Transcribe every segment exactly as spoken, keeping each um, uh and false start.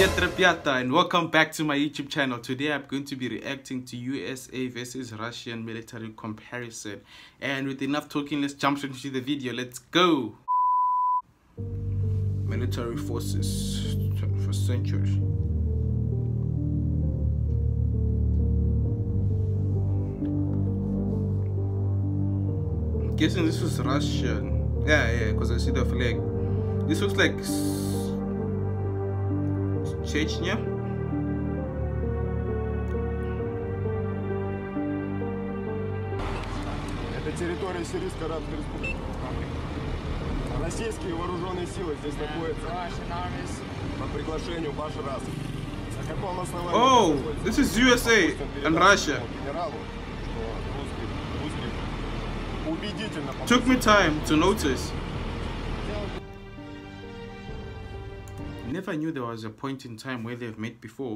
Piata, and welcome back to my YouTube channel. Today I'm going to be reacting to U S A versus Russian military comparison. And with enough talking, let's jump straight into the video. Let's go. Military forces, twenty-first century. I'm guessing this was Russian. Yeah, yeah, because I see the flag. This looks like Chechnya. Это территория Сирийской Арабской Республики. Российские вооруженные силы здесь находятся по приглашению Башара. На каком основании? Oh, this is U S A and Russia. Took me time to notice. Never knew there was a point in time where they've met before.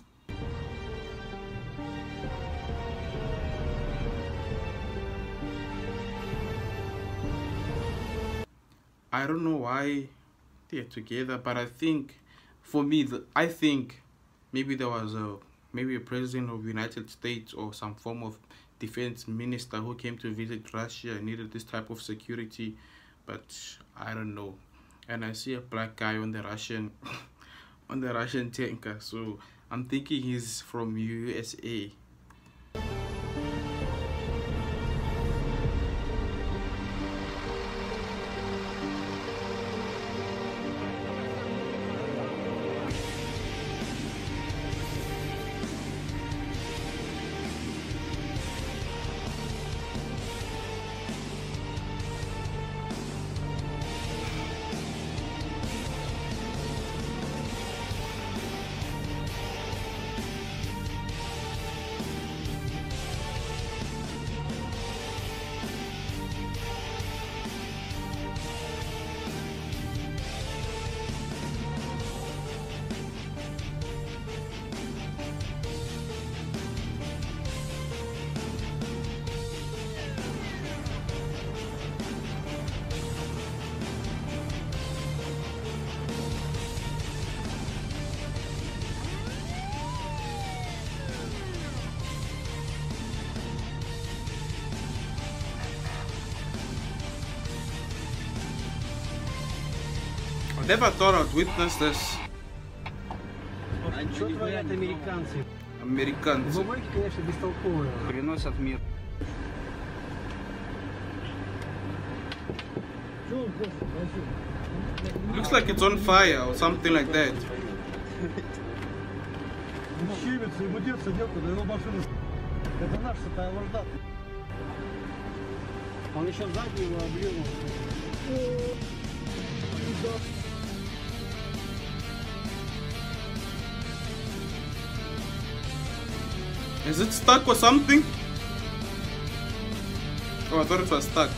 I don't know why they're together, but I think, for me, the, I think maybe there was a maybe a president of the United States or some form of defense minister who came to visit Russia and needed this type of security, but I don't know. And I see a black guy on the Russian on the Russian tanker, so I'm thinking he's from U S A. I never thought I'd witness this. Что творят американцы? Американцы. Бумаги, конечно, бестолковые. Приносят мир. Looks like it's on fire or something like that. Щемится, ему деться нет, когда его машина... Это наш вражда. Он еще сзади его облил. Is it stuck or something? Oh, I thought it was stuck.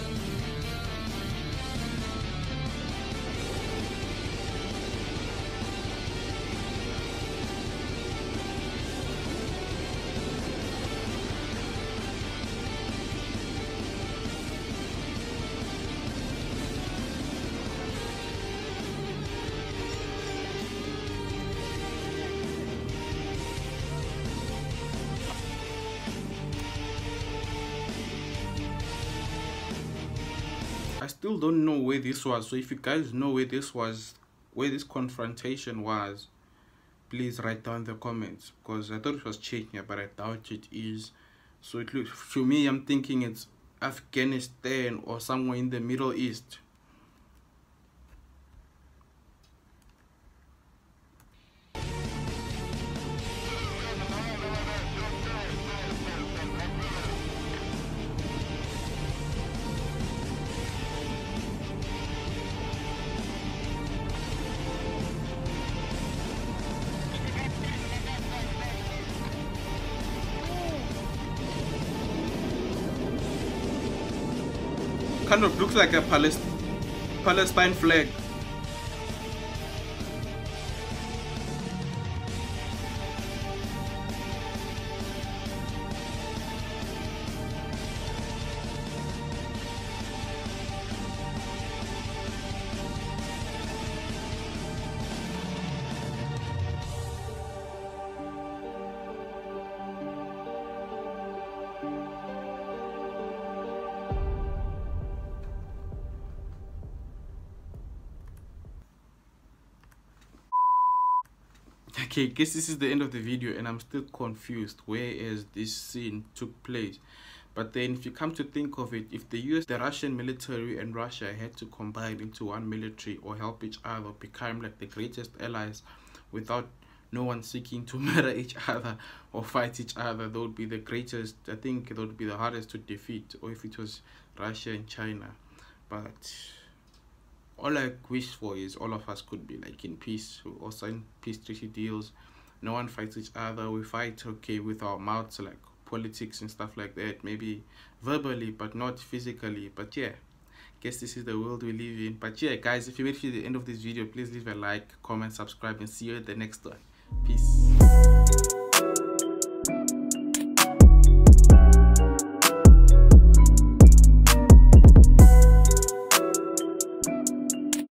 I still don't know where this was, so if you guys know where this was, where this confrontation was, please write down in the comments, because I thought it was Chechnya, but I doubt it is. So it looks, to me, I'm thinking it's Afghanistan or somewhere in the Middle East. Kind of looks like a Palest Palestine flag. Okay, guess this is the end of the video, and I'm still confused where is this scene took place. But then if you come to think of it, if the U S, the Russian military and Russia had to combine into one military or help each other, become like the greatest allies without no one seeking to murder each other or fight each other, that would be the greatest. I think that would be the hardest to defeat, or if it was Russia and China. But all I wish for is all of us could be like in peace, or sign peace treaty deals. No one fights each other. We fight, okay, with our mouths, like politics and stuff like that, maybe verbally but not physically. But yeah, guess this is the world we live in. But yeah, guys, if you made it to the end of this video, please leave a like, comment, subscribe, and see you at the next one. Peace.